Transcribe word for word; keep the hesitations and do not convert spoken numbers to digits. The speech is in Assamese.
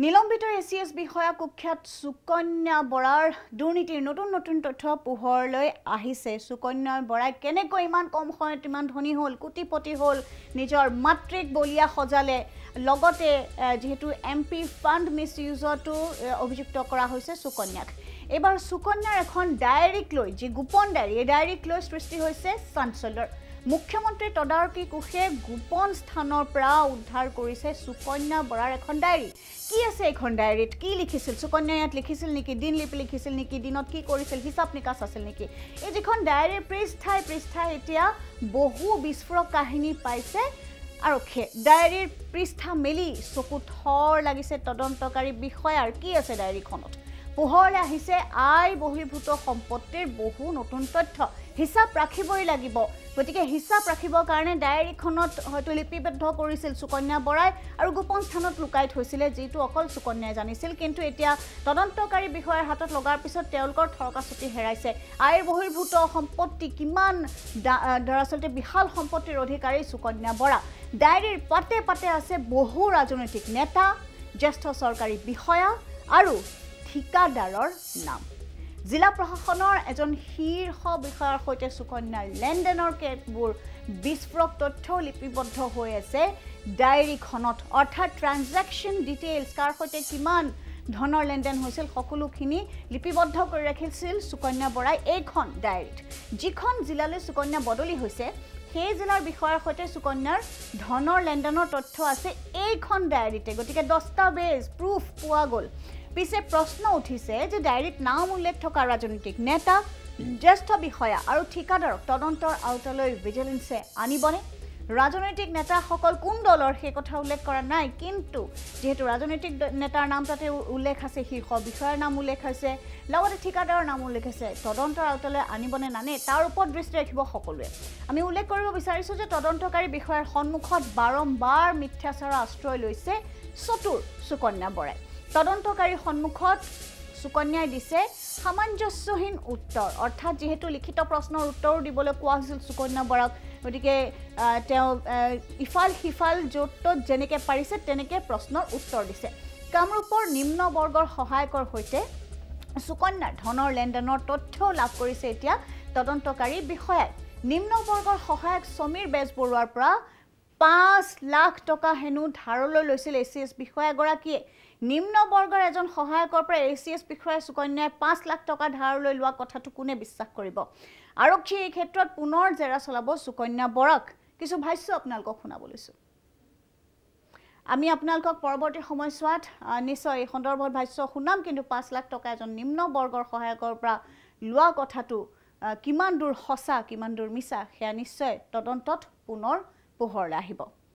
নিলম্বিত A C S বিষয়া কুখ্যাত সুকন্যা বৰাৰ দুৰ্নীতিৰ নতুন নতুন তথ্য পোহৰলৈ আহিছে। সুকন্যা বৰাই কেনেকৈ ইমান কম সময়ত ইমান ধনী হ'ল, কোটিপতি হ'ল, নিজৰ মাতৃক বলিয়া সজালে, লগতে যেহেতু M P ফান্ড মিসইউজতো অভিযুক্ত কৰা হৈছে সুকন্যাক। এবাৰ সুকন্যাৰ এখন ডায়েৰীক লৈ যি গোপন ডায়েৰী, এই ডায়েৰীক লৈ সৃষ্টি হৈছে চাঞ্চল্যৰ। মুখ্যমন্ত্ৰী তদাৰকী কোষে গোপন স্থানৰ পৰা উদ্ধাৰ কৰিছে সুকন্যা বৰাৰ এখন ডায়েৰী। কি আছে এখন ডায়েৰীত, কি লিখিছিল সুকন্যাই, ইয়াত লিখিছিল নেকি, দিন লিপি লিখিছিল নেকি, দিনত কি কৰিছিল, হিচাপ নিকাচ আছিল নেকি? এই যিখন ডায়েৰীৰ পৃষ্ঠাই পৃষ্ঠাই এতিয়া বহু বিস্ফোৰক কাহিনী পাইছে আৰক্ষীয়ে। ডায়েৰীৰ পৃষ্ঠা মেলি চকু থৰ লাগিছে তদন্তকাৰী বিষয়াৰ। কি আছে ডায়েৰীখনত? পোহৰলৈ আহিছে আয় বহিৰ্ভূত সম্পত্তিৰ বহু নতুন তথ্য। হিচাপ ৰাখিবই লাগিব, গতিকে হিচাপ ৰাখিবৰ কাৰণে ডায়েৰীখনত হয়তো লিপিবদ্ধ কৰিছিল সুকন্যা বৰাই আৰু গোপন স্থানত লুকাই থৈছিলে, যিটো অকল সুকন্যাই জানিছিল। কিন্তু এতিয়া তদন্তকাৰী বিষয়াৰ হাতত লগাৰ পিছত তেওঁলোকৰ থৰকাচুটি হেৰাইছে। আয়ৰ বহিৰ্ভূত সম্পত্তি কিমান, দৰাচলতে বিশাল সম্পত্তিৰ অধিকাৰী সুকন্যা বৰা। ডায়েৰীৰ পাতে পাতে আছে বহু ৰাজনৈতিক নেতা, জ্যেষ্ঠ চৰকাৰী বিষয়া আৰু ঠিকাদাৰৰ নাম। জিলা প্ৰশাসনৰ এজন শীৰ্ষ বিষয়াৰ সৈতে সুকন্যাৰ লেনদেনৰ কেতবোৰ বিস্ফোৰক তথ্য লিপিবদ্ধ হৈ আছে ডায়েৰীখনত, অৰ্থাৎ ট্ৰানজেকশ্যন ডিটেইলছ, কাৰ সৈতে কিমান ধনৰ লেনদেন হৈছিল সকলোখিনি লিপিবদ্ধ কৰি ৰাখিছিল সুকন্যা বৰাই এইখন ডায়েৰীত। যিখন জিলালৈ সুকন্যা বদলি হৈছে সেই জিলাৰ বিষয়াৰ সৈতে সুকন্যাৰ ধনৰ লেনদেনৰ তথ্য আছে এইখন ডায়েৰীতে। গতিকে দস্তাবেজ, প্ৰুফ পোৱা গ'ল। পিছে প্ৰশ্ন উঠিছে যে ডায়েৰীত নাম উল্লেখ থকা ৰাজনৈতিক নেতা, জ্যেষ্ঠ বিষয়া আৰু ঠিকাদাৰক তদন্তৰ আওতালৈ ভিজিলেন্সে আনিবনে? ৰাজনৈতিক নেতাসকল কোন দলৰ সেই কথা উল্লেখ কৰা নাই, কিন্তু যেহেতু ৰাজনৈতিক নেতাৰ নাম তাতে উল্লেখ আছে, শীৰ্ষ বিষয়াৰ নাম উল্লেখ আছে, লগতে ঠিকাদাৰৰ নাম উল্লেখ আছে, তদন্তৰ আওতালৈ আনিবনে নানে তাৰ ওপৰত দৃষ্টি ৰাখিব সকলোৱে। আমি উল্লেখ কৰিব বিচাৰিছোঁ যে তদন্তকাৰী বিষয়াৰ সন্মুখত বাৰম্বাৰ মিথ্যাচাৰৰ আশ্ৰয় লৈছে চতুৰ সুকন্যা বৰাই। তদন্তকাৰীৰ সন্মুখত সুকন্যাই দিছে সামঞ্জস্যহীন উত্তৰ, অৰ্থাৎ যিহেতু লিখিত প্ৰশ্নৰ উত্তৰো দিবলৈ কোৱা হৈছিল সুকন্যা বৰাক, গতিকে তেওঁ ইফাল সিফাল য'ত ত'ত যেনেকৈ পাৰিছে তেনেকৈ প্ৰশ্নৰ উত্তৰ দিছে। কামৰূপৰ নিম্ন বৰ্গৰ সহায়কৰ সৈতে সুকন্যাৰ ধনৰ লেনদেনৰ তথ্য লাভ কৰিছে এতিয়া তদন্তকাৰী বিষয়াই। নিম্ন বৰ্গৰ সহায়ক সমীৰ বেজবৰুৱাৰ পৰা পাঁচ লাখ টকা হেনো ধাৰলৈ লৈছিল A C S বিষয়াগৰাকীয়ে। নিম্ন বৰ্গৰ এজন সহায়কৰ পৰা A C S বিষয়াই সুকন্যাই পাঁচ লাখ টকা ধাৰলৈ লোৱা কথাটো কোনে বিশ্বাস কৰিব? আৰক্ষীয়ে এই ক্ষেত্ৰত পুনৰ জেৰা চলাব সুকন্যা বৰাক। কিছু ভাষ্য আপোনালোকক শুনাব লৈছোঁ। আমি আপোনালোকক পৰৱৰ্তী সময়ছোৱাত নিশ্চয় এই সন্দৰ্ভত ভাষ্য শুনাম, কিন্তু পাঁচ লাখ টকা এজন নিম্ন বৰ্গৰ সহায়কৰ পৰা লোৱা কথাটো কিমান দূৰ সঁচা, কিমান দূৰ মিছা, সেয়া নিশ্চয় তদন্তত পুনৰ পোহৰলৈ আহিব।